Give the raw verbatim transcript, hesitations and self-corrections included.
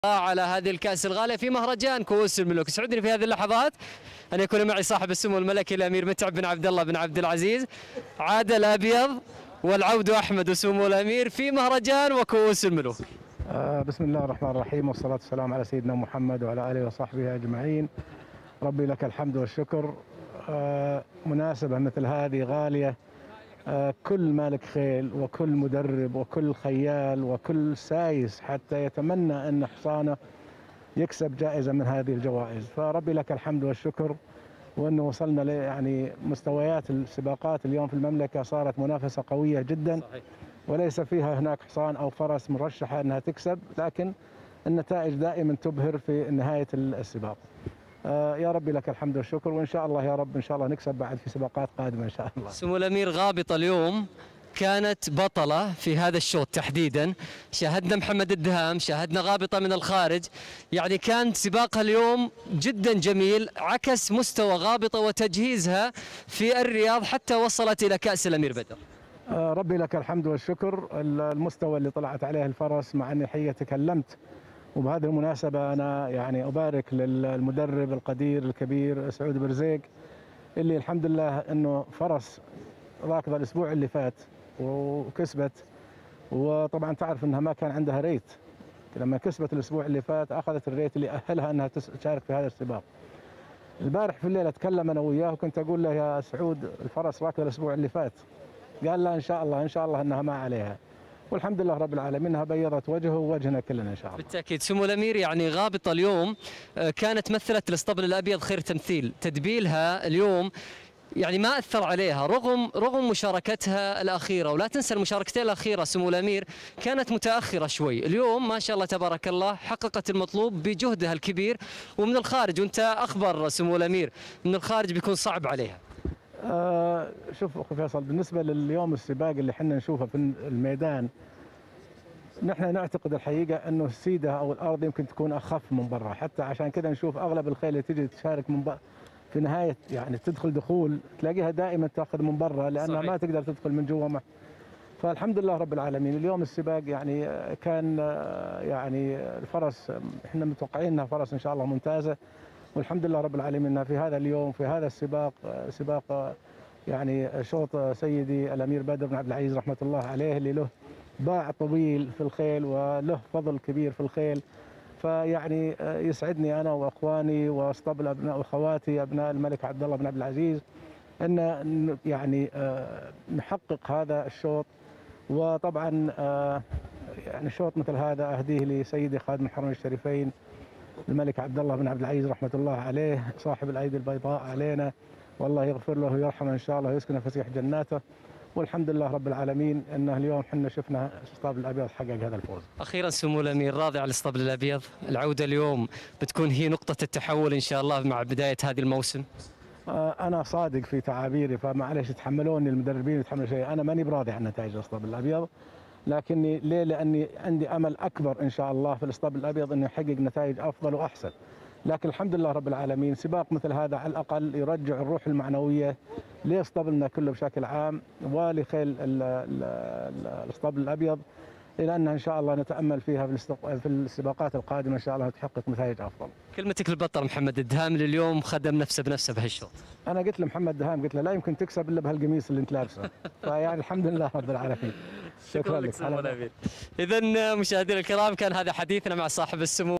على هذه الكأس الغالية في مهرجان كؤوس الملوك. يسعدني في هذه اللحظات أن يكون معي صاحب السمو الملكي الأمير متعب بن عبد الله بن عبد العزيز، عاد الأبيض والعود أحمد وسمو الأمير في مهرجان وكؤوس الملوك. آه بسم الله الرحمن الرحيم، والصلاة والسلام على سيدنا محمد وعلى آله وصحبه أجمعين. ربي لك الحمد والشكر. آه مناسبة مثل هذه غالية. آه كل مالك خيل وكل مدرب وكل خيال وكل سايس حتى يتمنى أن حصانه يكسب جائزة من هذه الجوائز، فربي لك الحمد والشكر. وأنه وصلنا ل يعني مستويات السباقات اليوم في المملكة صارت منافسة قوية جدا، وليس فيها هناك حصان أو فرس مرشحة أنها تكسب، لكن النتائج دائما تبهر في نهاية السباق. آه يا ربي لك الحمد والشكر، وإن شاء الله يا رب إن شاء الله نكسب بعد في سباقات قادمة إن شاء الله. سمو الأمير غابطة اليوم كانت بطلة في هذا الشوط تحديدا، شاهدنا محمد الدهام، شاهدنا غابطة من الخارج، يعني كان سباقها اليوم جدا جميل، عكس مستوى غابطة وتجهيزها في الرياض حتى وصلت إلى كأس الأمير بدر. آه ربي لك الحمد والشكر. المستوى اللي طلعت عليه الفرس، مع أني حقيقة تكلمت، وبهذه المناسبة أنا يعني أبارك للمدرب القدير الكبير سعود برزيق، اللي الحمد لله أنه فرس راكضة الأسبوع اللي فات وكسبت، وطبعا تعرف أنها ما كان عندها ريت، لما كسبت الأسبوع اللي فات أخذت الريت اللي أهلها أنها تشارك في هذا السباق. البارح في الليل أتكلم أنا وياه وكنت أقول له يا سعود الفرس راكضة الأسبوع اللي فات، قال لا إن شاء الله إن شاء الله أنها ما عليها، والحمد لله رب العالمين انها بيضت وجهه ووجهنا كلنا ان شاء الله. بالتاكيد سمو الامير، يعني غابطه اليوم كانت مثلت الاسطبل الابيض خير تمثيل، تدبيلها اليوم يعني ما اثر عليها رغم رغم مشاركتها الاخيره، ولا تنسى المشاركتين الاخيره سمو الامير كانت متاخره شوي، اليوم ما شاء الله تبارك الله حققت المطلوب بجهدها الكبير ومن الخارج، وانت اخبر سمو الامير من الخارج بيكون صعب عليها. آه شوف اخو فيصل، بالنسبه لليوم السباق اللي احنا نشوفه في الميدان، نحن نعتقد الحقيقه انه السيده او الارض يمكن تكون اخف من برا، حتى عشان كذا نشوف اغلب الخيل اللي تجي تشارك من برا في نهايه يعني تدخل دخول تلاقيها دائما تاخذ من برا لانها صحيح. ما تقدر تدخل من جوا. فالحمد لله رب العالمين اليوم السباق يعني كان يعني الفرس احنا متوقعين انها فرس ان شاء الله ممتازه، والحمد لله رب العالمين انها في هذا اليوم في هذا السباق سباق يعني شوط سيدي الامير بدر بن عبد العزيز رحمه الله عليه، اللي له باع طويل في الخيل وله فضل كبير في الخيل. فيعني يسعدني انا واخواني واسطبل ابناء واخواتي ابناء الملك عبد الله بن عبد العزيز ان يعني نحقق هذا الشوط. وطبعا يعني شوط مثل هذا اهديه لسيدي خادم الحرمين الشريفين الملك عبد الله بن عبد العزيز رحمه الله عليه، صاحب الايدي البيضاء علينا، والله يغفر له ويرحمه ان شاء الله ويسكنه فسيح جناته. والحمد لله رب العالمين انه اليوم احنا شفنا الاسطبل الابيض حقق هذا الفوز. اخيرا سمو الامير، راضي على الاسطبل الابيض؟ العوده اليوم بتكون هي نقطه التحول ان شاء الله مع بدايه هذه الموسم. آه انا صادق في تعابيري، فمعليش يتحملوني المدربين يتحملوا شيء، انا ماني براضي عن نتائج الاسطبل الابيض، لكني ليه؟ لاني عندي امل اكبر ان شاء الله في الاسطبل الابيض انه يحقق نتائج افضل واحسن. لكن الحمد لله رب العالمين سباق مثل هذا على الاقل يرجع الروح المعنويه لاسطبلنا كله بشكل عام ولخيل الاسطبل الابيض، الى ان ان شاء الله نتامل فيها في السباقات القادمه ان شاء الله تحقق نتائج افضل. كلمتك للبطل محمد الدهام اللي اليوم خدم نفسه بنفسه بهالشوط. انا قلت لمحمد دهام، قلت له لا يمكن تكسب الا بهالقميص اللي انت لابسه، فيعني الحمد لله رب العالمين. شكرا لك سمو الامير. اذا مشاهدينا الكرام كان هذا حديثنا مع صاحب السمو